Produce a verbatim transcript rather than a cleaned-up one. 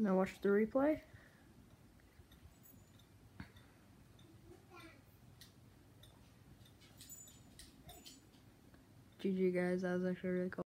Now watch the replay. G G guys, that was actually really cool.